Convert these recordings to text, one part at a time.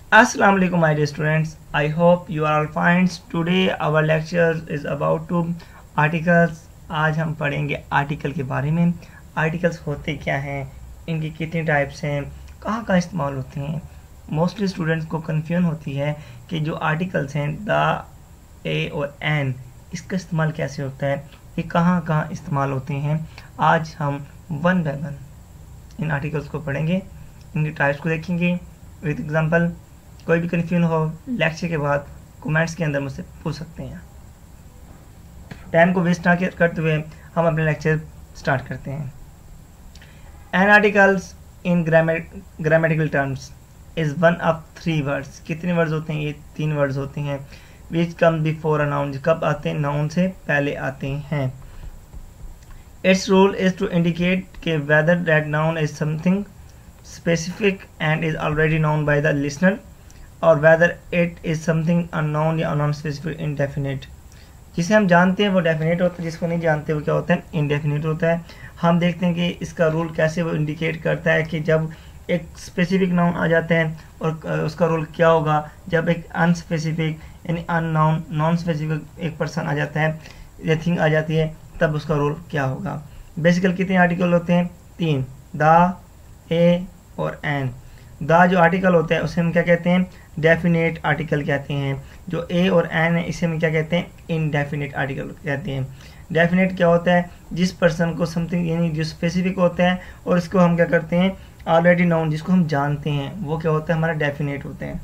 Assalamu alaikum my dear students. I hope you are all fine. Today our lecture is about to articles. आज हम पढ़ेंगे article के बारे में। Articles होते क्या हैं, इनकी कितनी टाइप्स हैं, कहाँ कहाँ इस्तेमाल होते हैं। मोस्टली स्टूडेंट्स को कन्फ्यूजन होती है कि जो आर्टिकल्स हैं द, ए और एन, इसका इस्तेमाल कैसे होता है, ये कहाँ कहाँ इस्तेमाल होते हैं। आज हम वन बाय वन इन आर्टिकल्स को पढ़ेंगे, इनकी टाइप्स को देखेंगे विद एग्जांपल। कोई भी कन्फ्यूजन हो लेक्चर के बाद कमेंट्स के अंदर मुझसे पूछ सकते हैं। टाइम को वेस्ट ना करते हुए हम अपने लेक्चर स्टार्ट करते हैं। An articles in grammatical terms is one of three words. कितने वर्ड्स होते हैं? ये तीन वर्ड्स होते हैं। विच कम बिफोर अ नाउन, कब आते हैं? नाउन से पहले आते हैं। Its role is to indicate के whether that noun is something specific and is already known by the listener or whether it is something unknown या non-specific indefinite। जिसे हम जानते हैं वो डेफिनेट होता है, जिसको नहीं जानते वो क्या होता है? इनडेफिनेट होता है। हम देखते हैं कि इसका रूल कैसे वो इंडिकेट करता है कि जब एक स्पेसिफिक नाउन आ जाता है और उसका रूल क्या होगा जब एक अनस्पेसिफिक यानी अननाउन नॉन स्पेसिफिक एक पर्सन आ जाता है या थिंग आ जाती है, तब उसका रूल क्या होगा। बेसिकल कितने आर्टिकल होते हैं? तीन, द, ए और एन। द जो आर्टिकल होता है उसे हम क्या कहते हैं? डेफिनेट आर्टिकल कहते हैं। जो ए और एन है इसे हम क्या कहते हैं? इनडेफिनेट आर्टिकल कहते हैं। डेफिनेट क्या होता है? जिस पर्सन को समथिंग यानी जो स्पेसिफिक होता है और इसको हम क्या करते हैं? ऑलरेडी नाउन, जिसको हम जानते हैं, वो क्या होता है? हमारा डेफिनेट होता है।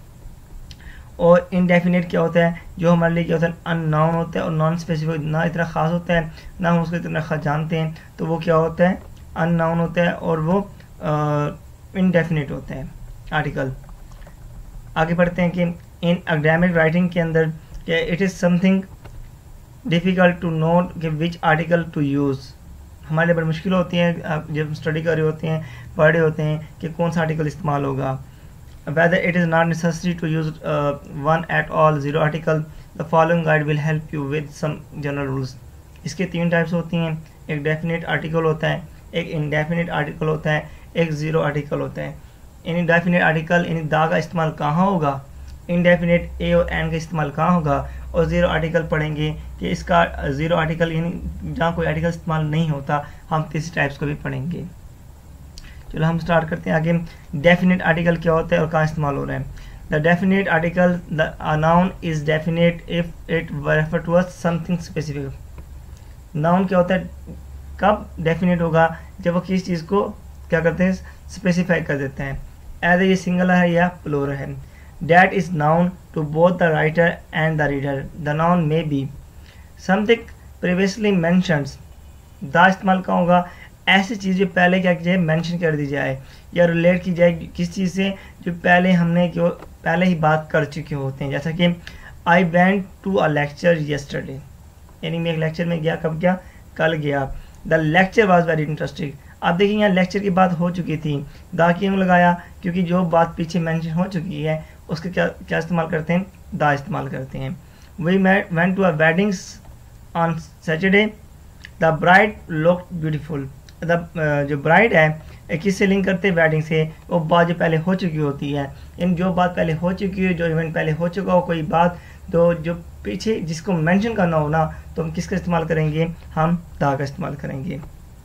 और इनडेफिनेट क्या होता है? जो हमारे लिए क्या होता है? अननाउन होता है और नॉन स्पेसिफिक, ना इतना खास होता है ना हम उसको इतना खास जानते हैं, तो वो क्या होता है? अननाउन होता है और वो इनडेफिनेट होते हैं आर्टिकल। आगे बढ़ते हैं कि इन अकेडमिक राइटिंग के अंदर it is something difficult to note कि विच आर्टिकल टू यूज़। हमारे लिए बड़ी मुश्किल होती है जब स्टडी कर रहे होते हैं, पढ़ रहे होते हैं कि कौन सा आर्टिकल इस्तेमाल होगा। Whether it is not necessary to use one at all zero article, the following guide will help you with some general rules. इसके तीन टाइप्स होती हैं। एक डेफिनेट आर्टिकल होता है, एक इनडेफिनेट आर्टिकल होता है, एक ज़ीरो आर्टिकल होता है। इनडेफिनेट आर्टिकल यानी दा का इस्तेमाल कहाँ होगा, इनडेफिनेट ए और एन का इस्तेमाल कहाँ होगा, और ज़ीरो आर्टिकल पढ़ेंगे कि इसका ज़ीरो आर्टिकल यानी जहाँ कोई आर्टिकल इस्तेमाल नहीं होता। हम तीसरी टाइप्स को भी पढ़ेंगे। चलो हम स्टार्ट करते हैं आगे। डेफिनेट आर्टिकल क्या होता है और कहाँ इस्तेमाल हो रहा है? The definite article, the noun is definite if it refer to something specific. Noun क्या होता है? कब डेफिनेट होगा? जब वो किसी चीज़ को क्या करते हैं? स्पेसिफाई कर देते हैं। एज ये सिंगल है या प्लूरल है। That is known to both the writer and the reader. The noun may be something previously mentions. The इस्तेमाल कहाँ होगा? ऐसी चीज़ जो पहले क्या की जाए? मेंशन कर दी जाए या रिलेट की जाए किस चीज़ से जो पहले हमने क्यों पहले ही बात कर चुके होते हैं। जैसा कि I went to a lecture yesterday, यानी मैं एक लेक्चर में गया। कब गया? कल गया। The lecture was very interesting. आप देखिए यहाँ लेक्चर की बात हो चुकी थी, दा क्यों लगाया? क्योंकि जो बात पीछे मेंशन हो चुकी है उसके क्या इस्तेमाल करते हैं? दा इस्तेमाल करते हैं। We went to a weddings on Saturday, the bride looked beautiful. जो ब्राइड है किससे लिंक करते हैं? वेडिंग से। वो बात जो पहले हो चुकी होती है, इन जो बात पहले हो चुकी है, जो इवेंट पहले हो चुका हो कोई बात, तो जो पीछे जिसको मेंशन करना हो ना, तो हम किसका इस्तेमाल करेंगे? हम दा का इस्तेमाल करेंगे।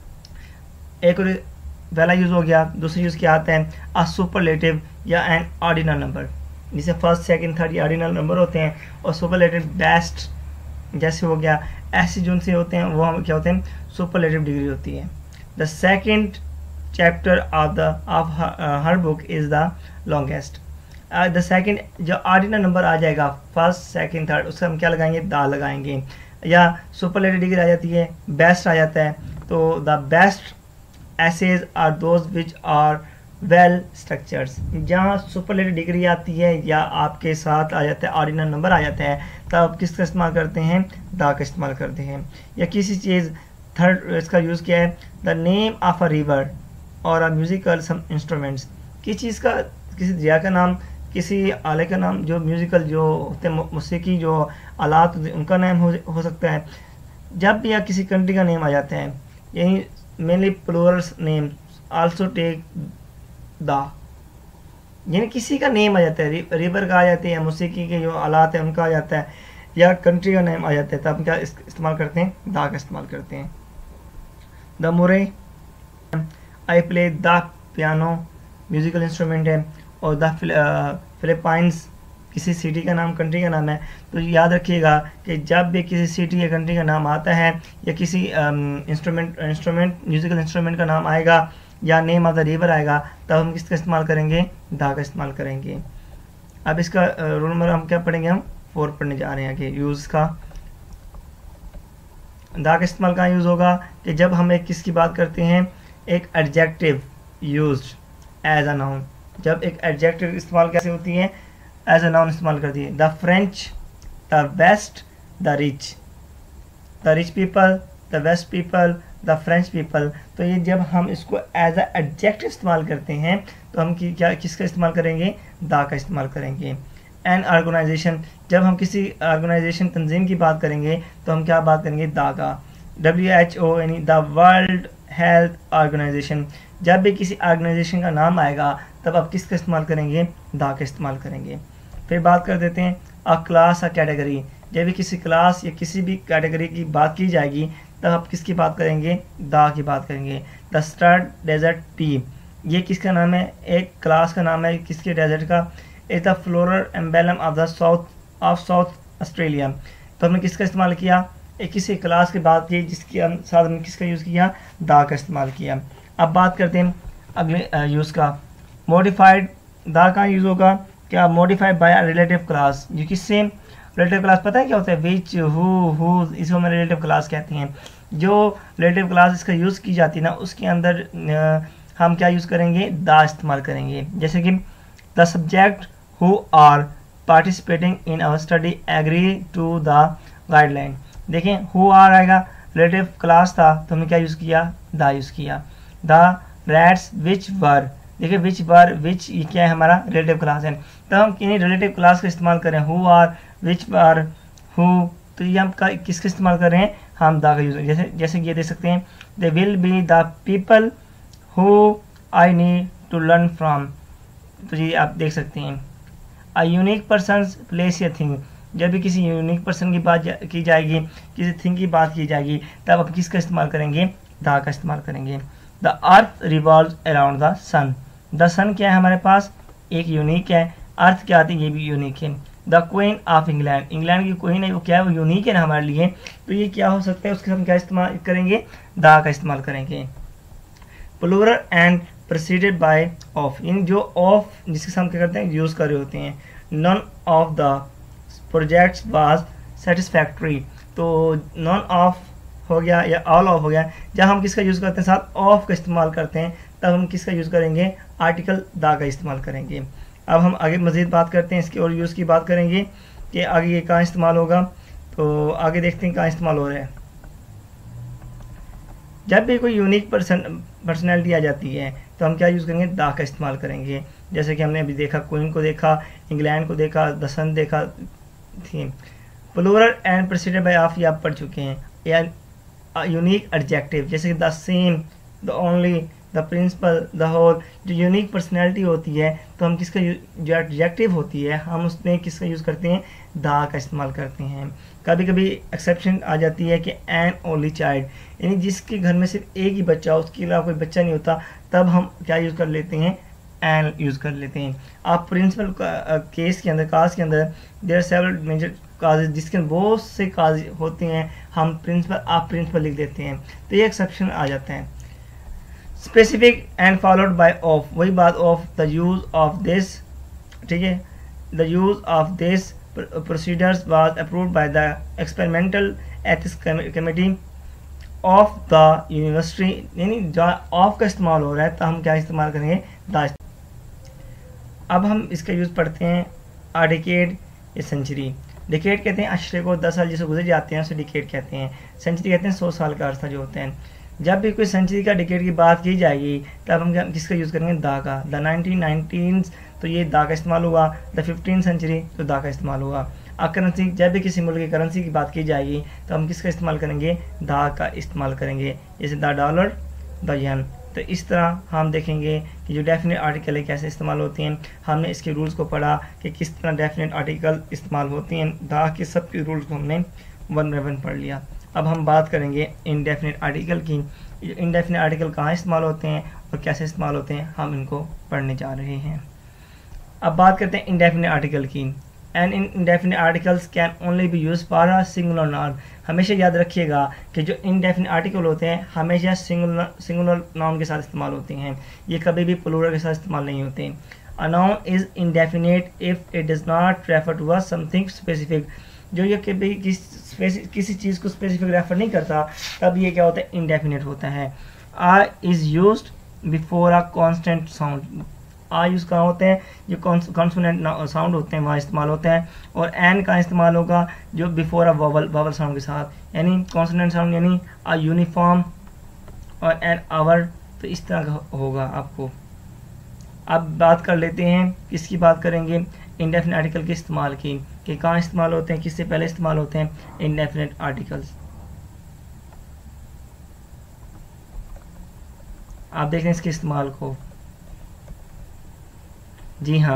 एक और पहला यूज़ हो गया। दूसरा यूज़ क्या आता है? अ सुपरलेटिव या एन ऑर्डिनल नंबर, जिसे फर्स्ट सेकंड थर्ड ये ऑर्डिनल नंबर होते हैं। और सुपरलेटिव बेस्ट जैसे हो गया, ऐसे जो से होते हैं वो हम क्या होते हैं? सुपरलेटिव डिग्री होती है। The second chapter of her book is the longest. The second जो ऑर्डिनल नंबर आ जाएगा फर्स्ट सेकंड थर्ड, उसका हम क्या लगाएंगे? दा लगाएंगे। या सुपरलेटिव डिग्री आ जाती है, बेस्ट आ जाता है, तो the best essays are those which are well structured। जहाँ सुपरलेटिव डिग्री आती है या आपके साथ आ जाता है ऑर्डिनल नंबर आ जाता है, तब किसका इस्तेमाल करते हैं? दा का इस्तेमाल करते हैं। या किसी चीज़ थर्ड इसका यूज़ किया है, the name of a river और अ म्यूजिकल सम इंस्ट्रूमेंट्स। किस चीज़ का? किसी दरिया का नाम, किसी आले का नाम, जो म्यूजिकल जो होते हैं मौसीकी जो आलात उनका नाम हो सकता है। जब भी या किसी कंट्री का नेम आ जाता है, यही mainly plurals names also take the यानी किसी का नेम आ जाता है, रिवर का आ जाते हैं, या मौसीकी के जो आलात हैं उनका आ जाता है, या कंट्री का नेम आ जाता है, तब हम क्या इस्तेमाल करते हैं, दा का इस्तेमाल करते हैं। The more, I play the piano, musical instrument है। और द फिलीपाइंस किसी सिटी का नाम, कंट्री का नाम है। तो याद रखिएगा कि जब भी किसी सिटी या कंट्री का नाम आता है, या किसी इंस्ट्रूमेंट म्यूजिकल इंस्ट्रूमेंट का नाम आएगा, या नेम ऑफ द रिवर आएगा, तब हम किसका इस्तेमाल करेंगे, दा का इस्तेमाल करेंगे। अब इसका रूल नंबर हम क्या पढ़ेंगे, हम 4 पढ़ने जा रहे हैं कि यूज़ का। दा का इस्तेमाल कहाँ यूज़ होगा कि जब हम एक किसकी बात करते हैं, एक adjective used as a noun. जब एक एडजेक्टिव इस्तेमाल कैसे होती है, एज अ नाउन इस्तेमाल करती है। The French, the west, the rich people, the west people, the French people. तो ये जब हम इसको एज अ एडजेक्टिव इस्तेमाल करते हैं, तो हम क्या किसका इस्तेमाल करेंगे, दा का इस्तेमाल करेंगे। एन ऑर्गेनाइजेशन, जब हम किसी ऑर्गेनाइजेशन तंजीम की बात करेंगे, तो हम क्या बात करेंगे, दा का। WHO यानी द वर्ल्ड हेल्थ ऑर्गेनाइजेशन, जब भी किसी ऑर्गेनाइजेशन का नाम आएगा, तब आप किसका इस्तेमाल करेंगे, दा का इस्तेमाल करेंगे। फिर बात कर देते हैं अ क्लास, अ कैटेगरी, जब भी किसी क्लास या किसी भी कैटेगरी की बात की जाएगी, तब आप किसकी बात करेंगे, दा की बात करेंगे। द स्टार्ट डेजर्ट टी, ये किसका नाम है, एक क्लास का नाम है, किसके डेजर्ट का। Is the floral emblem of the South Australia, तो हमने किसका इस्तेमाल किया, एक किसी क्लास की बात की जिसके साथ हमने किसका यूज़ किया, दा का इस्तेमाल किया। अब बात करते हैं अगले यूज़ का। मॉडिफाइड, दा का यूज़ होगा क्या, मॉडिफाइड बाय रिलेटिव क्लास, जो किससे, रिलेटिव क्लास पता है क्या होता है, विच, हु, इसको हम रिलेटिव क्लास कहते हैं। जो रिलेटिव क्लास इसका यूज़ की जाती है ना, उसके अंदर हम क्या यूज़ करेंगे, दा इस्तेमाल करेंगे। जैसे कि the subject who are participating in our study agree to the guideline. देखें हु आर आएगा, रिलेटिव क्लास था, तो हमने क्या यूज़ किया, दा यूज़ किया। द रैट्स विच वर, देखिए विच वर, विच ये क्या है, हमारा रिलेटिव क्लास है, तो हम इन्हीं रिलेटिव क्लास का इस्तेमाल करें, who are, which where, who, तो ये हम किसका इस्तेमाल कर रहे हैं, हम दा का यूज। जैसे ये देख सकते हैं, they will be the people who I need to learn from, तो ये आप देख सकते हैं। अ यूनिक पर्सन प्लेस या थिंग, जब भी किसी यूनिक पर्सन की बात की जाएगी, किसी थिंग की बात की जाएगी, तब आप किसका इस्तेमाल करेंगे, दा का इस्तेमाल करेंगे। The earth revolve around the sun, the sun क्या है हमारे पास, एक यूनिक है, अर्थ क्या आती है, ये भी यूनिक है। The queen of England, England की क्वीन है, वो क्या है, वो यूनिक है ना हमारे लिए, तो ये क्या हो सकता है, उसके हम क्या इस्तेमाल करेंगे, दा का इस्तेमाल करेंगे। Plural and preceded by of, इन जो ऑफ जिसके हम क्या करते हैं, यूज कर रहे होते हैं। None of the projects was satisfactory, तो नन ऑफ हो गया या ऑल ऑफ हो गया, जब हम किसका यूज़ करते हैं, साथ ऑफ का इस्तेमाल करते हैं, तब हम किसका यूज़ करेंगे, आर्टिकल दा का इस्तेमाल करेंगे। अब हम आगे मज़ीद बात करते हैं, इसकी और यूज़ की बात करेंगे कि आगे ये कहाँ इस्तेमाल होगा, तो आगे देखते हैं कहाँ इस्तेमाल हो रहा है। जब भी कोई यूनिक पर्सनैलिटी आ जाती है, तो हम क्या यूज़ करेंगे, दा का इस्तेमाल करेंगे। जैसे कि हमने अभी देखा, क्वीन को देखा, इंग्लैंड को देखा, द सन देखा थी। Plural and preceded by of ये आप पढ़ चुके हैं। या यूनिक एडजेक्टिव, जैसे the same, the only, the principal, the whole, जो यूनिक पर्सनैलिटी होती है, तो हम किसका जो एडजेक्टिव होती है, हम उसमें किसका यूज़ करते हैं, दा का इस्तेमाल करते हैं। कभी कभी एक्सेप्शन आ जाती है कि एन ओनली चाइल्ड, यानी जिसके घर में सिर्फ एक ही बच्चा हो, उसके अलावा कोई बच्चा नहीं होता, तब हम क्या यूज़ कर लेते हैं, एन यूज़ कर लेते हैं। आप प्रिंसिपल केस के अंदर, काज के अंदर, there are several major causes, जिसके बहुत से काज होते हैं, हम प्रिंसिपल, आप प्रिंसिपल लिख देते हैं, तो ये एक्सेप्शन आ जाता है। Specific and followed by of, वही बात of, the use of this, ठीक है, the use of this procedures was approved by the experimental ethics committee of the university, यानी जहाँ ऑफ का इस्तेमाल हो रहा है, तो हम क्या इस्तेमाल करेंगे, द। अब हम इसका यूज़ पढ़ते हैं, आ डिकेड या सेंचुरी। डिकेड कहते हैं अशरे को 10 साल जिसे गुजर जाते हैं, उसे डिकेड कहते हैं। सेंचुरी कहते हैं 100 साल का अरसा जो होता है। जब भी कोई सेंचुरी का डिकेड की बात की जाएगी, तब हम किसका यूज़ करेंगे, दा का। द 1919, तो ये दा का इस्तेमाल हुआ। द 15th सेंचुरी, तो दा का इस्तेमाल हुआ। करेंसी, जब भी किसी मुल्क की करेंसी की बात की जाएगी, तो हम किसका इस्तेमाल करेंगे, दा का इस्तेमाल करेंगे। जैसे द डॉलर, द येन, तो इस तरह हम देखेंगे कि जो डेफिनेट आर्टिकल है कैसे इस्तेमाल होती हैं। हमने इसके रूल्स को पढ़ा कि किस तरह डेफिनेट आर्टिकल इस्तेमाल होती हैं, ताकि सब के रूल्स को हमने वन बाय वन पढ़ लिया। अब हम बात करेंगे इनडेफिनेट आर्टिकल की। इनडेफिनेट आर्टिकल कहाँ इस्तेमाल होते हैं और कैसे इस्तेमाल होते हैं, हम इनको पढ़ने जा रहे हैं। अब बात करते हैं इंडेफिनेट आर्टिकल की। And indefinite articles can only be use for a singular noun. हमेशा याद रखिएगा कि जो इनडेफिनेट आर्टिकल होते हैं हमेशा सिंगुलर नाउन के साथ इस्तेमाल होते हैं, ये कभी भी प्लूरल के साथ इस्तेमाल नहीं होते। A noun is indefinite if it does not refer to something specific. जो ये कभी किसी चीज़ को स्पेसिफिक रेफर नहीं करता, तब ये क्या होता है, इंडेफिनेट होता है। A is used before a consonant sound. A use कहाँ होते हैं, जो कॉन्सोनेंट साउंड होते हैं वहाँ इस्तेमाल होते हैं। और एन का इस्तेमाल होगा जो बिफोर अ वॉवल साउंड के साथ, यानी कॉन्सोनेंट साउंड यानी अ यूनिफॉर्म और एन आवर। तो इस तरह का होगा आपको। अब बात कर लेते हैं, किसकी बात करेंगे, इंडेफिनेट आर्टिकल के इस्तेमाल की, कि कहाँ इस्तेमाल होते हैं, किससे पहले इस्तेमाल होते हैं इंडेफिनेट आर्टिकल्स। आप देख रहे हैं इसके इस्तेमाल को। जी हाँ,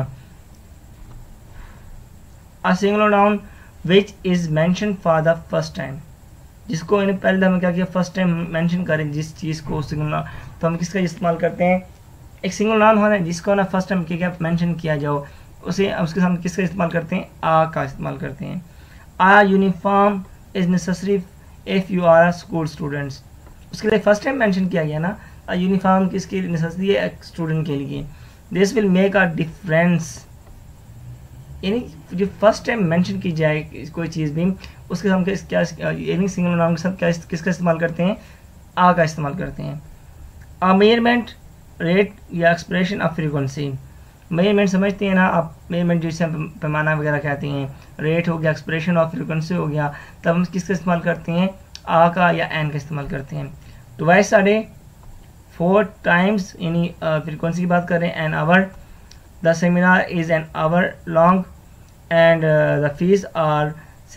a singular noun which is mention for the first time. जिसको इन्हें पहले हमने क्या किया, फर्स्ट टाइम मेंशन करें जिस चीज़ को सिंगुलर, तो हम किसका इस्तेमाल करते हैं, एक सिंगुलर नाउन होना है जिसको ना फर्स्ट टाइम क्या मेंशन किया जाओ, उसे उसके सामने किसका इस्तेमाल करते हैं, आ का इस्तेमाल करते हैं। A uniform is necessary if you are a school students. उसके लिए फर्स्ट टाइम मेंशन किया गया ना, आ यूनिफॉर्म किसके लिए नेसेसरी है, स्टूडेंट के लिए। This will make a difference, यानी जो फर्स्ट टाइम मेंशन की जाए कोई चीज़ भी, उसके हम क्या यानी सिंगुलर नाउन के साथ क्या किसका इस्तेमाल करते हैं, आ का इस्तेमाल करते हैं। अ मेजरमेंट रेट या एक्सप्रेशन ऑफ फ्रीक्वेंसी। मेजरमेंट समझते हैं ना आप, मेजरमेंट जिसे पैमाना वगैरह कहते हैं, रेट हो गया, एक्सप्रेशन ऑफ फ्रीक्वेंसी हो गया, तब हम किसका इस्तेमाल करते हैं, आ का या एन का इस्तेमाल करते हैं। ट्वाइस अ डे, 4 टाइम्स यानी फ्रीक्वेंसी की बात करें, an hour, the seminar is an hour long and the fees are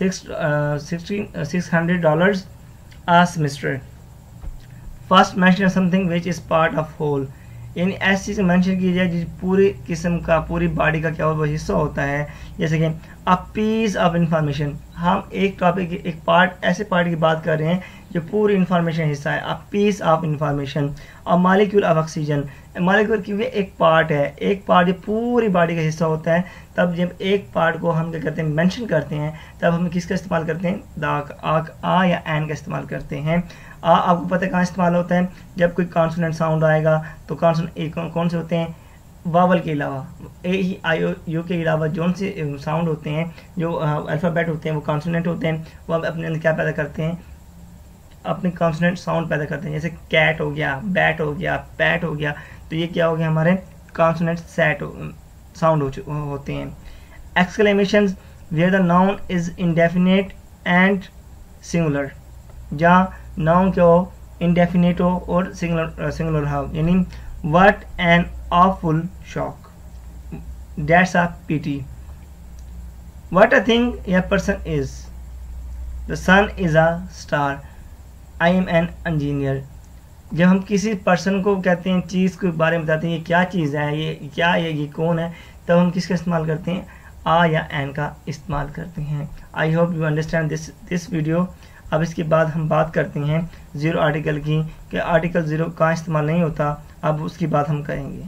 $600 a semester. First mention something which is part of whole, यानी ऐसी चीज़ मेंशन की जाए जिस पूरी किस्म का, पूरी बॉडी का क्या वो हिस्सा होता है। जैसे कि अ पीस ऑफ इंफॉर्मेशन, हम एक टॉपिक एक पार्ट, ऐसे पार्ट की बात कर रहे हैं जो पूरी इंफॉर्मेशन हिस्सा है, अ पीस ऑफ इंफॉर्मेशन। और मॉलिक्यूल ऑफ ऑक्सीजन, मॉलिक्यूल की भी एक पार्ट है, एक पार्ट जो पूरी बॉडी का हिस्सा होता है। तब जब एक पार्ट को हम क्या करते हैं, मेंशन करते हैं, तब हम किसका इस्तेमाल करते हैं, आ या एन का इस्तेमाल करते हैं। आ आपको पता है कहाँ इस्तेमाल होता है, जब कोई कॉन्सोनेंट साउंड आएगा तो कॉन्सोनेंट कौन से होते हैं, वावल के अलावा, ए ही आई यू के अलावा जो से साउंड होते हैं, जो अल्फ़ाबेट होते हैं वो कॉन्सोनेंट होते हैं, वो हम अपने अंदर क्या पैदा करते हैं, अपने कॉन्सोनेंट साउंड पैदा करते हैं। जैसे कैट हो गया, बैट हो गया, पैट हो गया, तो ये क्या हो गया, हमारे कॉन्सोनेंट साउंड होते हैं। Exclamations where the noun is indefinite and singular, जहाँ नाउन क्या हो, इंडेफिनेट हो और सिंगुलर हो, यानी what an awful shock, that's a pity, what a thing a person is, the sun is a star, I am an engineer। जब हम किसी पर्सन को कहते हैं, चीज़ के बारे में बताते हैं ये क्या चीज़ है, ये क्या है, ये कौन है, तब हम किसका इस्तेमाल करते हैं, आ या एन का इस्तेमाल करते हैं। I hope you understand this video. अब इसके बाद हम बात करते हैं ज़ीरो आर्टिकल की, कि आर्टिकल ज़ीरो कहाँ इस्तेमाल नहीं होता, अब उसकी बात हम करेंगे।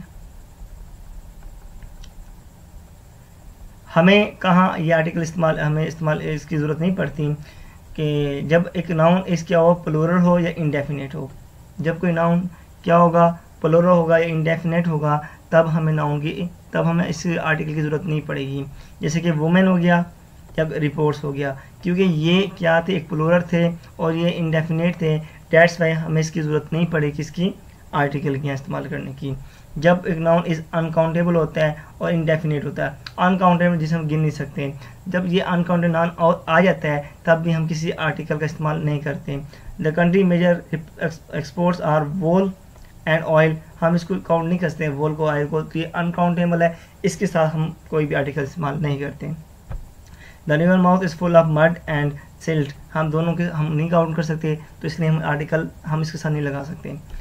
हमें कहाँ ये आर्टिकल हमें इस्तेमाल इसकी ज़रूरत नहीं पड़ती, कि जब एक नाउन इस क्या हो, प्लूरल हो या इंडेफिनेट हो। जब कोई नाउन क्या होगा, प्लूरल होगा या इंडेफिनेट होगा, तब हमें इस आर्टिकल की ज़रूरत नहीं पड़ेगी। जैसे कि वुमेन हो गया, जब रिपोर्ट्स हो गया, क्योंकि ये क्या थे, एक प्लूरल थे और ये इंडेफिनेट थे, डेट्स वाई हमें इसकी ज़रूरत नहीं पड़ेगी किसकी, आर्टिकल की इस्तेमाल करने की। जब एक नाउन इज अनकाउंटेबल होता है और इंडेफिनेट होता है, अनकाउंटेबल जिसे हम गिन नहीं सकते, जब ये अनकाउंटेबल नाउन और आ जाता है तब भी हम किसी आर्टिकल का इस्तेमाल नहीं करते। The country major exports are wool and oil, हम इसको काउंट नहीं करते हैं, वोल को, ऑयल को, तो ये अनकाउंटेबल है, इसके साथ हम कोई भी आर्टिकल इस्तेमाल नहीं करते। The river mouth is full of mud and silt, हम दोनों के हम नहीं काउंट कर सकते, तो इसलिए हम आर्टिकल हम इसके साथ नहीं लगा सकते।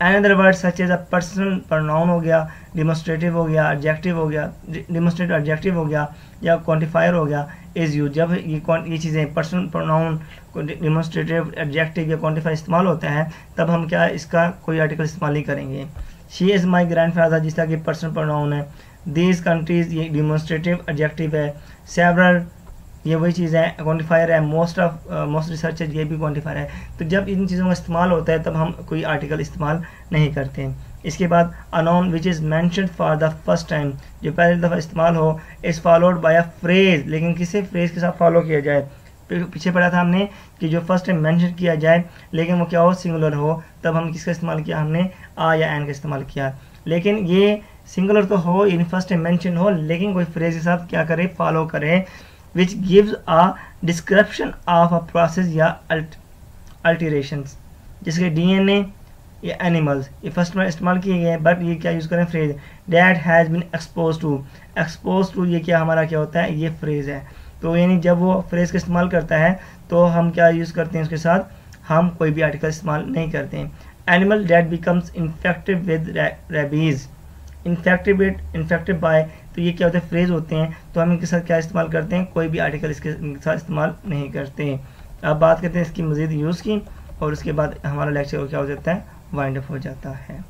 Another word such as a personal pronoun हो गया, डिमोस्ट्रेटिव हो गया, एडजेक्टिव हो गया, डिमोस्ट्रेटिव एडजेक्टिव हो गया या क्वांटिफायर हो गया इज यूज। जब ये चीज़ें पर्सनल प्रोनाउन, डिमोस्ट्रेटिव, एडजेक्टिव या क्वांटिफायर इस्तेमाल होते हैं तब हम क्या इसका कोई आर्टिकल इस्तेमाल नहीं करेंगे। She is my grand father जिस तरह की पर्सनल प्रोनाउन है। दीज कंट्रीज ये डिमोस्ट्रेटिव एडजेक्टिव है। सेवरल ये वही चीज़ है, क्वांटिफायर है। मोस्ट रिसर्चर ये भी क्वांटिफायर है। तो जब इन चीज़ों का इस्तेमाल होता है तब हम कोई आर्टिकल इस्तेमाल नहीं करते। इसके बाद a noun which is mentioned for the first time, जो पहली दफ़ा इस्तेमाल हो, is followed by a phrase, लेकिन किसी फ्रेज के साथ फॉलो किया जाए। पीछे पढ़ा था हमने कि जो फर्स्ट टाइम मेंशन किया जाए लेकिन वो क्या हो, सिंगुलर हो, तब हम किसका इस्तेमाल किया, हमने आ या एन का इस्तेमाल किया। लेकिन ये सिंगुलर तो हो, इन फर्स्ट टाइम मेंशन हो, लेकिन कोई फ्रेज के साथ क्या करे, फॉलो करे, which gives a description of a process या alterations। जिसके DNA या एनिमल्स ये फर्स्ट में इस्तेमाल किए गए हैं, बट ये क्या यूज़ करें, phrase that has been exposed to ये क्या हमारा क्या होता है, ये फ्रेज है। तो यानी जब वो फ्रेज का इस्तेमाल करता है तो हम क्या यूज़ करते हैं उसके साथ, हम कोई भी आर्टिकल इस्तेमाल नहीं करते हैं। Animal that becomes infected with rabies, infected by, तो ये क्या होते हैं, फ्रेज होते हैं। तो हम इनके साथ क्या इस्तेमाल करते हैं, कोई भी आर्टिकल इसके साथ इस्तेमाल नहीं करते। अब बात करते हैं इसकी मज़ीद यूज़ की और उसके बाद हमारा लेक्चर क्या हो जाता है, वाइंड अप हो जाता है।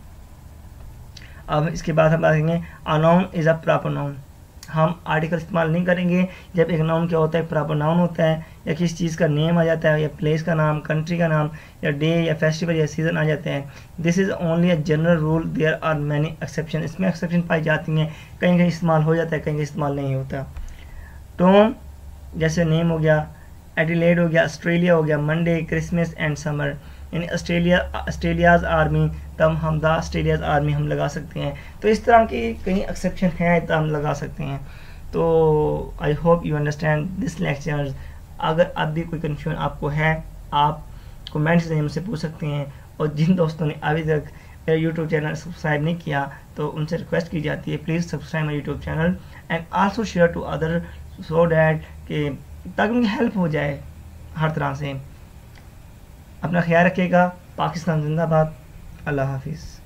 अब इसके बाद हम बात करेंगे a noun is a proper noun. हम आर्टिकल इस्तेमाल नहीं करेंगे जब एक नाउन क्या होता है, प्रॉपर नाउन होता है, या किसी चीज़ का नेम आ जाता है, या प्लेस का नाम, कंट्री का नाम, या डे या फेस्टिवल या सीज़न आ जाते हैं। This is only a general rule, there are many exception. इसमें एक्सेप्शन पाई जाती हैं, कहीं कहीं इस्तेमाल हो जाता है, कहीं कहीं इस्तेमाल नहीं होता। टोम जैसे नेम हो गया, एडिलेड हो गया, ऑस्ट्रेलिया हो गया, मंडे, क्रिसमस एंड समर। यानी ऑस्ट्रेलियाज़ आर्मी, तब हम द ऑस्ट्रेलियाज़ आर्मी हम लगा सकते हैं। तो इस तरह की कहीं एक्सेप्शन है तो हम लगा सकते हैं। तो I hope you understand this lecture. अगर अब भी कोई कन्फ्यूजन आपको है, आप कमेंट्स से मुझसे पूछ सकते हैं। और जिन दोस्तों ने अभी तक मेरा यूट्यूब चैनल सब्सक्राइब नहीं किया तो उनसे रिक्वेस्ट की जाती है, please subscribe my YouTube channel and also share to other, so that कि ताकि उनकी हेल्प हो जाए हर तरह से। अपना ख्याल रखिएगा। पाकिस्तान जिंदाबाद। अल्लाह हाफिज़।